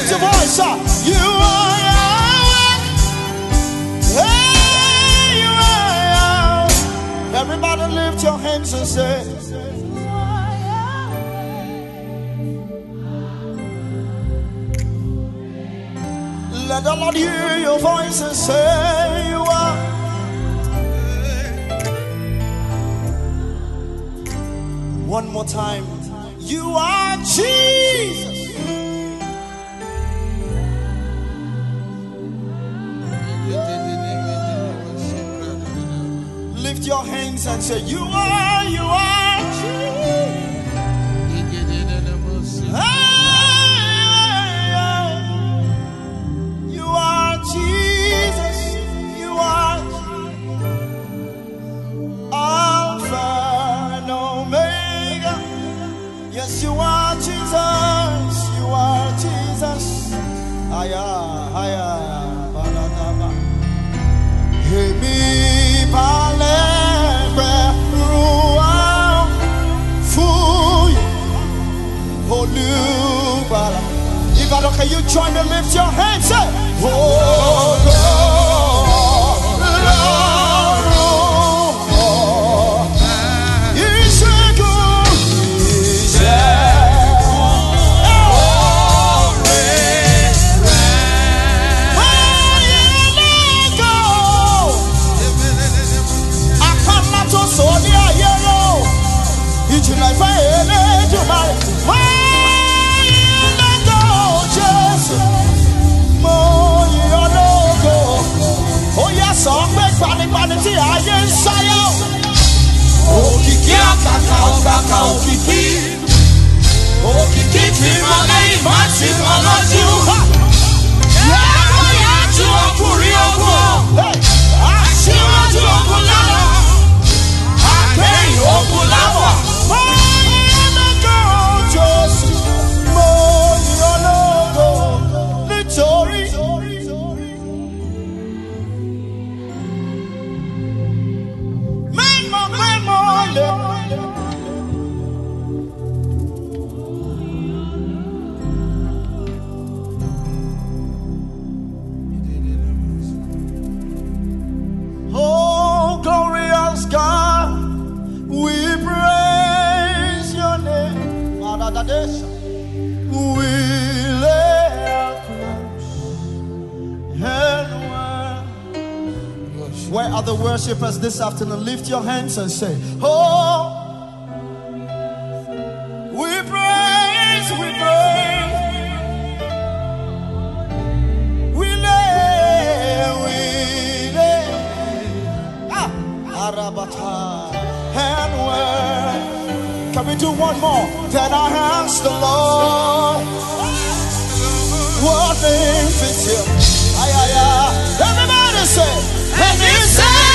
lift your voice up. You are Yahweh. Hey, you are Yahweh. Everybody lift your hands and say, let the Lord hear your voice and say, you are. One more time. You are Jesus. Lift your hands and say, you are Jesus. You are Jesus. You are Alpha and Omega. Yes, you are Jesus. You are Jesus. Aya, aya, baladaba. Hemi palebe ruwa fuy holubala. Ibado, can you join me? Lift your hands. Say, oh Okiki akaka okaka okiki. Okiki ti malay mati malaju. Yatu okuri ogo. Asiwaju ogunlawa. Akei ogunlawa. Moyologo Jesu. Moyologo nítorí. Oh, glorious God, we praise your name. We lay our crowns and where are the worshipers this afternoon? Lift your hands and say, oh, we praise, we praise. We lay. Arabata. And where? Can we do one more? Then I ask the Lord, what name fits him? Everybody say, and he said,